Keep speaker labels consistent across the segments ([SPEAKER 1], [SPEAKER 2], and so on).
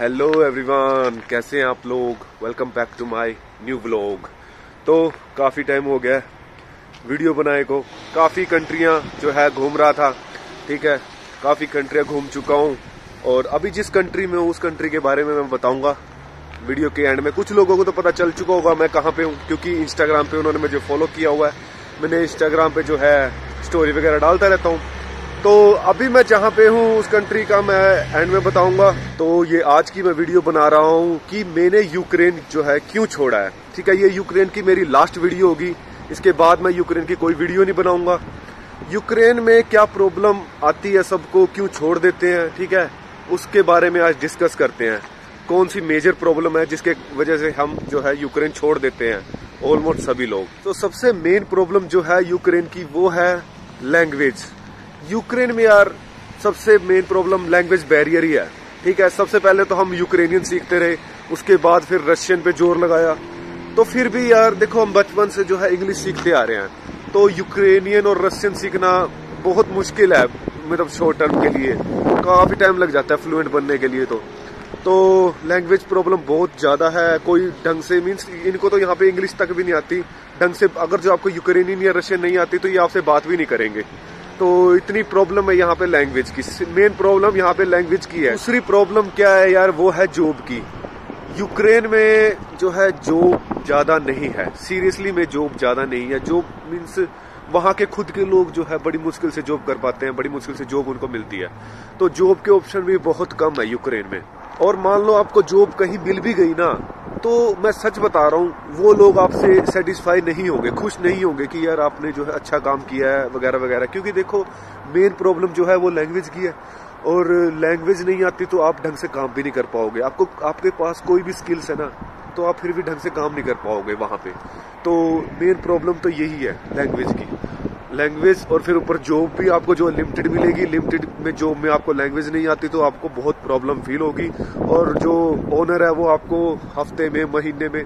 [SPEAKER 1] Hello everyone, कैसे हैं आप लोग। Welcome back to my new vlog. तो काफ़ी टाइम हो गया वीडियो बनाए को। काफ़ी कंट्रियां जो है घूम रहा था, ठीक है। काफ़ी कंट्रियां घूम चुका हूं और अभी जिस कंट्री में हूँ उस कंट्री के बारे में मैं बताऊंगा वीडियो के एंड में। कुछ लोगों को तो पता चल चुका होगा मैं कहाँ पे हूँ, क्योंकि इंस्टाग्राम पे उन्होंने मुझे फॉलो किया हुआ है। मैंने इंस्टाग्राम पे जो है स्टोरी वगैरह डालता रहता हूँ। तो अभी मैं जहाँ पे हूँ उस कंट्री का मैं एंड में बताऊंगा। तो ये आज की मैं वीडियो बना रहा हूँ कि मैंने यूक्रेन जो है क्यों छोड़ा है, ठीक है। ये यूक्रेन की मेरी लास्ट वीडियो होगी, इसके बाद मैं यूक्रेन की कोई वीडियो नहीं बनाऊंगा। यूक्रेन में क्या प्रॉब्लम आती है, सबको क्यों छोड़ देते हैं, ठीक है, उसके बारे में आज डिस्कस करते हैं। कौन सी मेजर प्रॉब्लम है जिसके वजह से हम जो है यूक्रेन छोड़ देते हैं ऑलमोस्ट सभी लोग। तो सबसे मेन प्रॉब्लम जो है यूक्रेन की वो है लैंग्वेज। यूक्रेन में यार सबसे मेन प्रॉब्लम लैंग्वेज बैरियर ही है, ठीक है। सबसे पहले तो हम यूक्रेनियन सीखते रहे, उसके बाद फिर रशियन पे जोर लगाया। तो फिर भी यार देखो, हम बचपन से जो है इंग्लिश सीखते आ रहे हैं, तो यूक्रेनियन और रशियन सीखना बहुत मुश्किल है, मतलब शॉर्ट टर्म के लिए काफी टाइम लग जाता है फ्लुएंट बनने के लिए। तो लैंग्वेज प्रॉब्लम बहुत ज्यादा है। कोई ढंग से मीन्स इनको तो यहाँ पे इंग्लिश तक भी नहीं आती ढंग से। अगर जो आपको यूक्रेनियन या रशियन नहीं आती तो ये आपसे बात भी नहीं करेंगे। तो इतनी प्रॉब्लम है यहाँ पे लैंग्वेज की। मेन प्रॉब्लम यहाँ पे लैंग्वेज की है। दूसरी प्रॉब्लम क्या है यार, वो है जॉब की। यूक्रेन में जो है जॉब ज्यादा नहीं है, सीरियसली में जॉब ज्यादा नहीं है। जॉब मीन्स वहाँ के खुद के लोग जो है बड़ी मुश्किल से जॉब कर पाते हैं, बड़ी मुश्किल से जॉब उनको मिलती है। तो जॉब के ऑप्शन भी बहुत कम है यूक्रेन में। और मान लो आपको जॉब कहीं मिल भी गई ना, तो मैं सच बता रहा हूँ वो लोग आपसे सेटिस्फाई नहीं होंगे, खुश नहीं होंगे कि यार आपने जो है अच्छा काम किया है वगैरह वगैरह। क्योंकि देखो मेन प्रॉब्लम जो है वो लैंग्वेज की है, और लैंग्वेज नहीं आती तो आप ढंग से काम भी नहीं कर पाओगे। आपके पास कोई भी स्किल्स है ना, तो आप फिर भी ढंग से काम नहीं कर पाओगे वहां पे। तो मेन प्रॉब्लम तो यही है लैंग्वेज की, लैंग्वेज। और फिर ऊपर जॉब भी आपको जो लिमिटेड मिलेगी, लिमिटेड में जॉब में आपको लैंग्वेज नहीं आती तो आपको बहुत प्रॉब्लम फील होगी। और जो ओनर है वो आपको हफ्ते में महीने में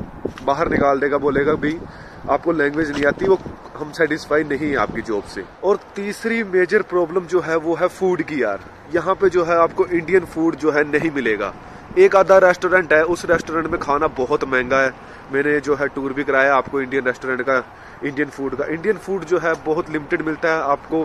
[SPEAKER 1] बाहर निकाल देगा, बोलेगा भाई आपको लैंग्वेज नहीं आती, वो हम सेटिस्फाई नहीं है आपकी जॉब से। और तीसरी मेजर प्रॉब्लम जो है वो है फूड की यार। यहाँ पे जो है आपको इंडियन फूड जो है नहीं मिलेगा। एक आधा रेस्टोरेंट है, उस रेस्टोरेंट में खाना बहुत महंगा है। मैंने जो है टूर भी कराया आपको इंडियन रेस्टोरेंट का, इंडियन फूड का। इंडियन फूड जो है बहुत लिमिटेड मिलता है आपको,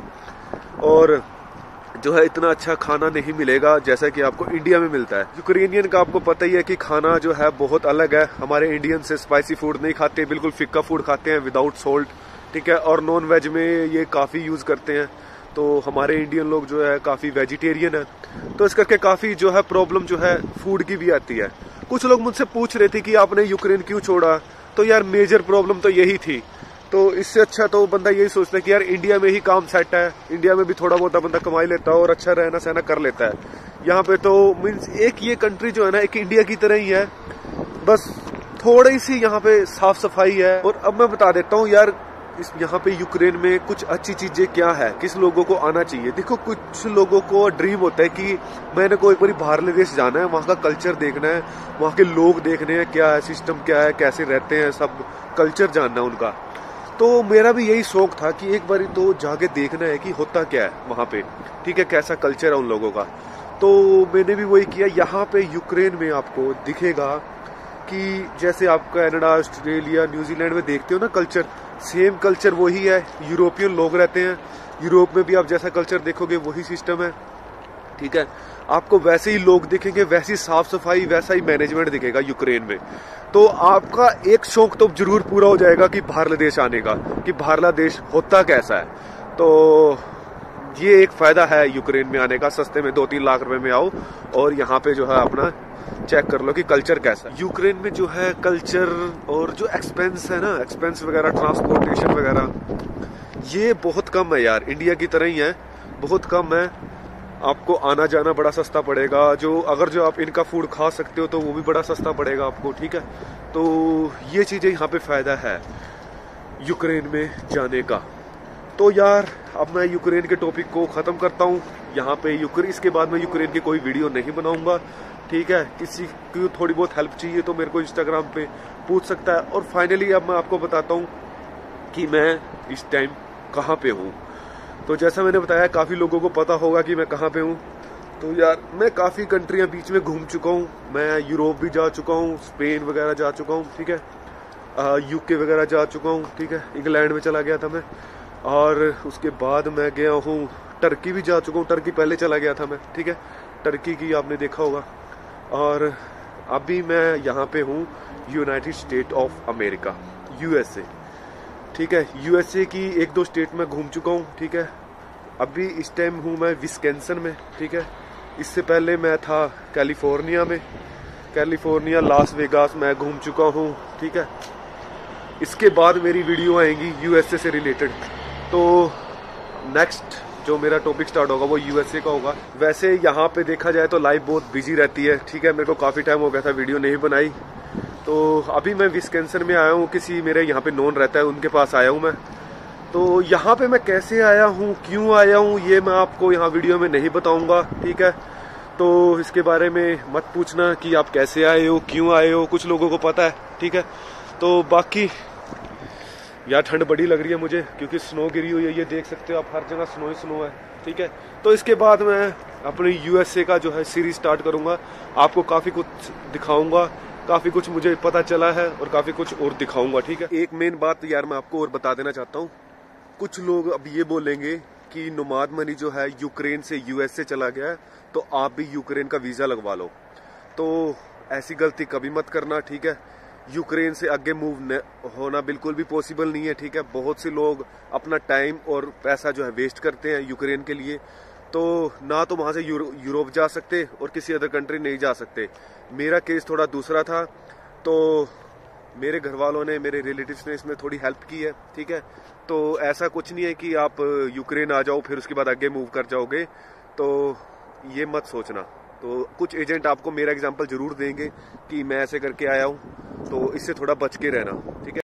[SPEAKER 1] और जो है इतना अच्छा खाना नहीं मिलेगा जैसा कि आपको इंडिया में मिलता है। यूक्रेनियन का आपको पता ही है कि खाना जो है बहुत अलग है। हमारे इंडियन से स्पाइसी फूड नहीं खाते, बिल्कुल फिक्का फूड खाते हैं विदाउट सॉल्ट, ठीक है। और नॉन वेज में ये काफ़ी यूज़ करते हैं। तो हमारे इंडियन लोग जो है काफ़ी वेजिटेरियन है, तो इस करके काफ़ी जो है प्रॉब्लम जो है फूड की भी आती है। कुछ लोग मुझसे पूछ रहे थे कि आपने यूक्रेन क्यों छोड़ा, तो यार मेजर प्रॉब्लम तो यही थी। तो इससे अच्छा तो बंदा यही सोचता है कि यार इंडिया में ही काम सेट है, इंडिया में भी थोड़ा बहुत बंदा कमाई लेता है और अच्छा रहना सहना कर लेता है। यहाँ पे तो मीन्स एक ये कंट्री जो है ना, एक इंडिया की तरह ही है, बस थोड़ी सी यहाँ पे साफ सफाई है। और अब मैं बता देता हूँ यार इस यहाँ पे यूक्रेन में कुछ अच्छी चीजें क्या है, किस लोगों को आना चाहिए। देखो कुछ लोगों को ड्रीम होता है कि मैंने कोई बार बाहरले देश जाना है, वहाँ का कल्चर देखना है, वहाँ के लोग देखने हैं, क्या है सिस्टम, क्या है, कैसे रहते हैं, सब कल्चर जानना है उनका। तो मेरा भी यही शौक था कि एक बार तो जाके देखना है कि होता क्या है वहाँ पे, ठीक है, कैसा कल्चर है उन लोगों का। तो मैंने भी वही किया। यहाँ पे यूक्रेन में आपको दिखेगा कि जैसे आप कनाडा, ऑस्ट्रेलिया, न्यूजीलैंड में देखते हो ना कल्चर, सेम कल्चर वही है। यूरोपियन लोग रहते हैं, यूरोप में भी आप जैसा कल्चर देखोगे वही सिस्टम है, ठीक है। आपको वैसे ही लोग दिखेंगे, वैसी साफ सफाई, वैसा ही मैनेजमेंट दिखेगा यूक्रेन में। तो आपका एक शौक तो जरूर पूरा हो जाएगा कि बाहरला देश आने का, कि बाहरला देश होता कैसा है। तो ये एक फायदा है यूक्रेन में आने का, सस्ते में 2-3 लाख रुपए में आओ और यहाँ पे जो है अपना चेक कर लो कि कल्चर कैसा है। यूक्रेन में जो है कल्चर और जो एक्सपेंस है ना, एक्सपेंस वगैरह, ट्रांसपोर्टेशन वगैरह, ये बहुत कम है यार, इंडिया की तरह ही है, बहुत कम है। आपको आना जाना बड़ा सस्ता पड़ेगा। अगर जो आप इनका फूड खा सकते हो तो वो भी बड़ा सस्ता पड़ेगा आपको, ठीक है। तो ये चीजें यहाँ पे फायदा है यूक्रेन में जाने का। तो यार अब मैं यूक्रेन के टॉपिक को खत्म करता हूँ यहाँ पे। इसके बाद मैं यूक्रेन की कोई वीडियो नहीं बनाऊंगा, ठीक है। किसी की थोड़ी बहुत हेल्प चाहिए तो मेरे को इंस्टाग्राम पे पूछ सकता है। और फाइनली अब मैं आपको बताता हूँ कि मैं इस टाइम कहाँ पे हूँ। तो जैसा मैंने बताया, काफी लोगों को पता होगा कि मैं कहाँ पे हूँ। तो यार मैं काफ़ी कंट्रियां बीच में घूम चुका हूँ। मैं यूरोप भी जा चुका हूँ, स्पेन वगैरह जा चुका हूँ, ठीक है, यूके वगैरह जा चुका हूँ, ठीक है, इंग्लैंड में चला गया था मैं। और उसके बाद मैं गया हूँ टर्की भी जा चुका हूँ, टर्की पहले चला गया था मैं, ठीक है, टर्की की आपने देखा होगा। और अभी मैं यहाँ पे हूँ United State of America, USA, ठीक है। यूएसए की 1-2 स्टेट में घूम चुका हूँ, ठीक है। अभी इस टाइम हूँ मैं विस्कॉन्सिन में, ठीक है। इससे पहले मैं था कैलिफोर्निया में, कैलिफोर्निया लास वेगास मैं घूम चुका हूँ, ठीक है। इसके बाद मेरी वीडियो आएंगी यूएसए से रिलेटेड। तो नेक्स्ट जो मेरा टॉपिक स्टार्ट होगा वो यूएसए का होगा। वैसे यहाँ पे देखा जाए तो लाइफ बहुत बिजी रहती है, ठीक है। मेरे को काफ़ी टाइम हो गया था वीडियो नहीं बनाई। तो अभी मैं विस्कॉन्सिन में आया हूँ, किसी मेरे यहाँ पे नोन रहता है उनके पास आया हूँ मैं। तो यहाँ पे मैं कैसे आया हूँ, क्यों आया हूँ, ये मैं आपको यहाँ वीडियो में नहीं बताऊँगा, ठीक है। तो इसके बारे में मत पूछना कि आप कैसे आए हो, क्यों आए हो, कुछ लोगों को पता है, ठीक है। तो बाकी यार ठंड बड़ी लग रही है मुझे, क्योंकि स्नो गिरी हुई है, ये देख सकते हो आप, हर जगह स्नो ही स्नो है, ठीक है। तो इसके बाद मैं अपनी यूएसए का जो है सीरीज स्टार्ट करूँगा, आपको काफ़ी कुछ दिखाऊँगा, काफ़ी कुछ मुझे पता चला है और काफ़ी कुछ और दिखाऊँगा, ठीक है। एक मेन बात यार मैं आपको और बता देना चाहता हूँ। कुछ लोग अब ये बोलेंगे कि नुमाद मनी जो है यूक्रेन से यूएसए चला गया है, तो आप भी यूक्रेन का वीज़ा लगवा लो। तो ऐसी गलती कभी मत करना, ठीक है। यूक्रेन से आगे मूव होना बिल्कुल भी पॉसिबल नहीं है, ठीक है। बहुत से लोग अपना टाइम और पैसा जो है वेस्ट करते हैं यूक्रेन के लिए। तो ना तो वहाँ से यूरोप जा सकते और किसी अदर कंट्री नहीं जा सकते। मेरा केस थोड़ा दूसरा था, तो मेरे घर वालों ने, मेरे रिलेटिव्स ने इसमें थोड़ी हेल्प की है, ठीक है। तो ऐसा कुछ नहीं है कि आप यूक्रेन आ जाओ फिर उसके बाद आगे मूव कर जाओगे, तो ये मत सोचना। तो कुछ एजेंट आपको मेरा एग्जांपल जरूर देंगे कि मैं ऐसे करके आया हूँ, तो इससे थोड़ा बच के रहना, ठीक है।